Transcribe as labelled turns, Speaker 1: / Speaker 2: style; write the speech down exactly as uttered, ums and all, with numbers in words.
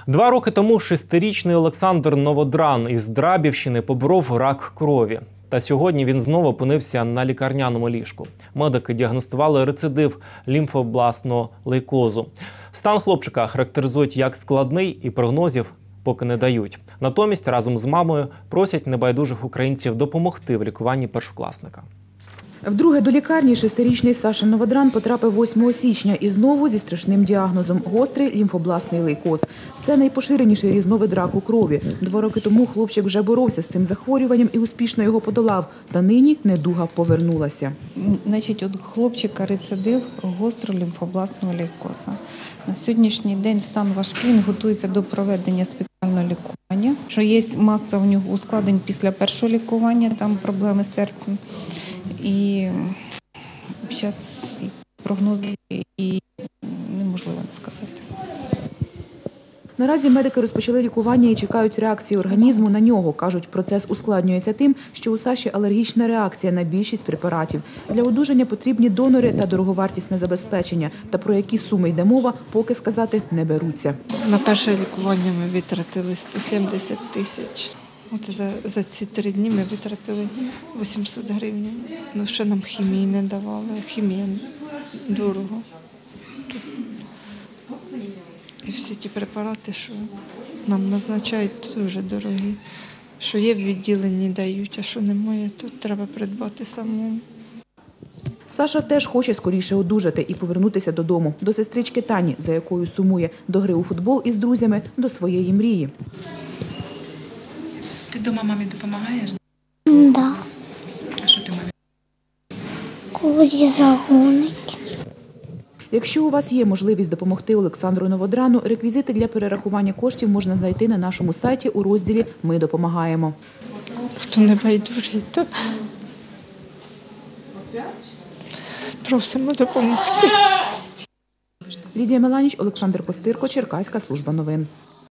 Speaker 1: Два роки тому шестирічний Олександр Новодран із Драбівщини поборов рак крові. Та сьогодні він знову опинився на лікарняному ліжку. Медики діагностували рецидив лімфобластного лейкозу. Стан хлопчика характеризують як складний і прогнозів поки не дають. Натомість разом з мамою просять небайдужих українців допомогти в лікуванні першокласника.
Speaker 2: Вдруге до лікарні шестирічний Саша Новодран потрапив восьмого січня і знову зі страшним діагнозом – гострий лімфобластний лейкоз. Це найпоширеніший різновид раку крові. Два роки тому хлопчик вже боровся з цим захворюванням і успішно його подолав. Та нині недуга повернулася.
Speaker 3: Значить, у хлопчика рецидив гострого лімфобластного лейкоза. На сьогоднішній день стан важкий, він готується до проведення спеціального лікування. Що є маса у нього ускладнень після першого лікування, там проблеми з серцем. І зараз прогнози і неможливо не сказати.
Speaker 2: Наразі медики розпочали лікування і чекають реакції організму на нього. Кажуть, процес ускладнюється тим, що у Саші алергічна реакція на більшість препаратів. Для одужання потрібні донори та дороговартісне забезпечення. Та про які суми йде мова, поки сказати не беруться.
Speaker 4: На перше лікування ми витратили сто сімдесят тисяч. От за, за ці три дні ми витратили вісімсот гривень. Ну, ще нам хімії не давали, хімія дорого. Тут і всі ті препарати, що нам назначають, дуже дорогі. Що є в відділенні, дають, а що немає, то треба придбати самому.
Speaker 2: Саша теж хоче скоріше одужати і повернутися додому. До сестрички Тані, за якою сумує, до гри у футбол із друзями, до своєї мрії.
Speaker 5: Ти дома мамі допомагаєш?
Speaker 6: Да.
Speaker 5: А що ти мамі?
Speaker 6: Коли загонить.
Speaker 2: Якщо у вас є можливість допомогти Олександру Новодрану, реквізити для перерахування коштів можна знайти на нашому сайті у розділі «Ми допомагаємо».
Speaker 4: Хто не байдужий, то просимо допомогти.
Speaker 2: Лідія Меланіч, Олександр Костирко, Черкаська служба новин.